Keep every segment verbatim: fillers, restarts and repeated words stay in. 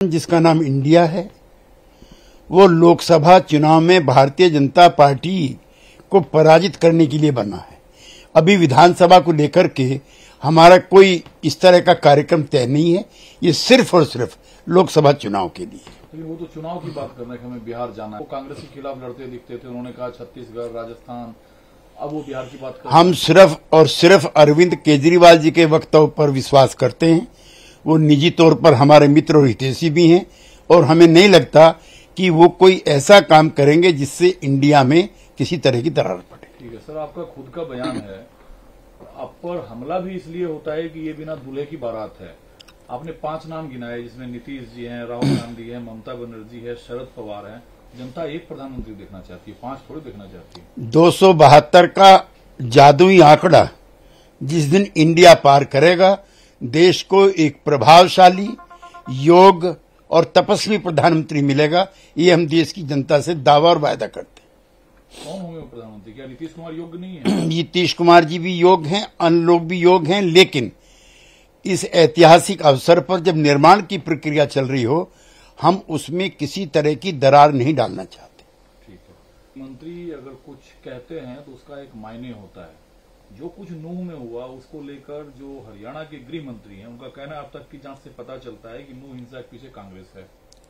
जिसका नाम इंडिया है, वो लोकसभा चुनाव में भारतीय जनता पार्टी को पराजित करने के लिए बना है। अभी विधानसभा को लेकर के हमारा कोई इस तरह का कार्यक्रम तय नहीं है। ये सिर्फ और सिर्फ लोकसभा चुनाव के लिए। लेकिन वो तो चुनाव की बात कर रहे हैं कि हमें बिहार जाना है। वो कांग्रेस के खिलाफ लड़ते दिखते थे, उन्होंने कहा छत्तीसगढ़, राजस्थान, अब वो बिहार की बात कर रहे हैं। हम सिर्फ और सिर्फ अरविंद केजरीवाल जी के वक्तव्य पर विश्वास करते हैं। वो निजी तौर पर हमारे मित्र और हितैषी भी हैं और हमें नहीं लगता कि वो कोई ऐसा काम करेंगे जिससे इंडिया में किसी तरह की दरार पड़े। ठीक है सर, आपका खुद का बयान है, आप पर हमला भी इसलिए होता है कि ये बिना दूल्हे की बारात है। आपने पांच नाम गिनाए जिसमें नीतीश जी हैं, राहुल गांधी है, ममता बनर्जी है, शरद पवार है। जनता एक प्रधानमंत्री देखना चाहती है, पांच थोड़ी देखना चाहती है। दो सौ बहत्तर का जादुई आंकड़ा जिस दिन इंडिया पार करेगा, देश को एक प्रभावशाली, योग्य और तपस्वी प्रधानमंत्री मिलेगा। ये हम देश की जनता से दावा और वायदा करते हैं। कौन होंगे प्रधानमंत्री? क्या नीतीश कुमार योग्य नहीं है? नीतीश कुमार जी भी योग्य हैं, अन्य लोग भी योग्य हैं, लेकिन इस ऐतिहासिक अवसर पर जब निर्माण की प्रक्रिया चल रही हो, हम उसमें किसी तरह की दरार नहीं डालना चाहते। ठीक है, मंत्री अगर कुछ कहते हैं तो उसका एक मायने होता है। जो कुछ नूह में हुआ उसको लेकर जो हरियाणा के गृह मंत्री हैं, उनका कहना अब तक की जांच से पता चलता है कि नूह हिंसा के पीछे कांग्रेस है।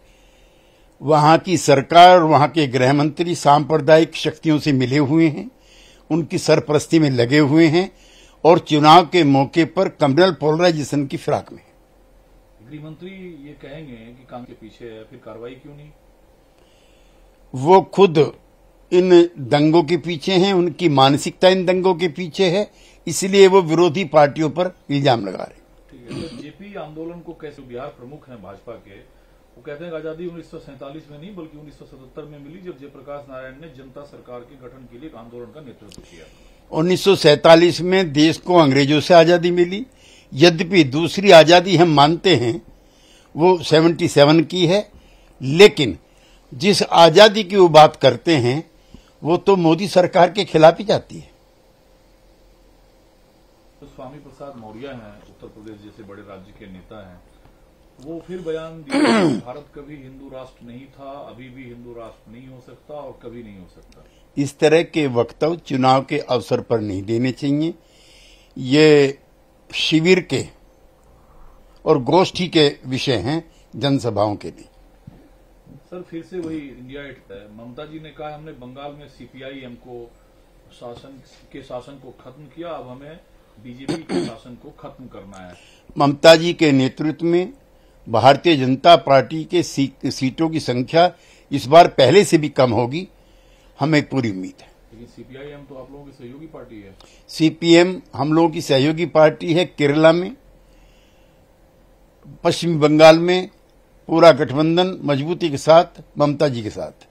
वहां की सरकार और वहां के गृह मंत्री सांप्रदायिक शक्तियों से मिले हुए हैं, उनकी सरपरस्ती में लगे हुए हैं और चुनाव के मौके पर कम्युनल पोलराइजेशन की फिराक में। गृह मंत्री ये कहेंगे कि कांग्रेस के पीछे है, फिर कार्रवाई क्यों नहीं? वो खुद इन दंगों के पीछे हैं, उनकी मानसिकता इन दंगों के पीछे है, इसलिए वो विरोधी पार्टियों पर इल्जाम लगा रहे। ठीक है, तो जेपी आंदोलन को कैसे, बिहार प्रमुख हैं भाजपा के, वो कहते हैं आजादी उन्नीस सौ सैंतालीस में नहीं बल्कि उन्नीस सौ सतहत्तर में मिली, जब जयप्रकाश नारायण ने जनता सरकार के गठन के लिए एक आंदोलन का नेतृत्व किया। उन्नीस सौ सैंतालीस में देश को अंग्रेजों से आजादी मिली। यद्यपि दूसरी आजादी हम मानते हैं वो सतहत्तर की है, लेकिन जिस आजादी की वो बात करते हैं वो तो मोदी सरकार के खिलाफ ही जाती है। तो स्वामी प्रसाद मौर्य हैं, उत्तर प्रदेश जैसे बड़े राज्य के नेता हैं, वो फिर बयान दिए भारत कभी हिंदू राष्ट्र नहीं था, अभी भी हिंदू राष्ट्र नहीं हो सकता और कभी नहीं हो सकता। इस तरह के वक्तव्य चुनाव के अवसर पर नहीं देने चाहिए। ये शिविर के और गोष्ठी के विषय हैं, जनसभाओं के लिए। सर फिर से वही इंडिया है, ममता जी ने कहा हमने बंगाल में सीपीआई-एम को शासन के शासन को खत्म किया, अब हमें बीजेपी के शासन को खत्म करना है। ममता जी के नेतृत्व में भारतीय जनता पार्टी के सी, सीटों की संख्या इस बार पहले से भी कम होगी, हमें पूरी उम्मीद है। लेकिन सीपीआई-एम तो आप लोगों की सहयोगी पार्टी है। सीपीएम हम लोगों की सहयोगी पार्टी है। केरला में, पश्चिम बंगाल में पूरा गठबंधन मजबूती के साथ ममता जी के साथ।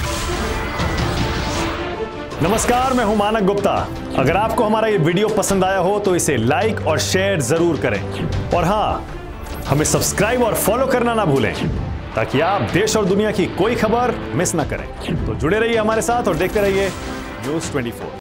नमस्कार, मैं हूं मानक गुप्ता। अगर आपको हमारा ये वीडियो पसंद आया हो तो इसे लाइक और शेयर जरूर करें और हाँ, हमें सब्सक्राइब और फॉलो करना ना भूलें ताकि आप देश और दुनिया की कोई खबर मिस ना करें। तो जुड़े रहिए हमारे साथ और देखते रहिए न्यूज़ चौबीस।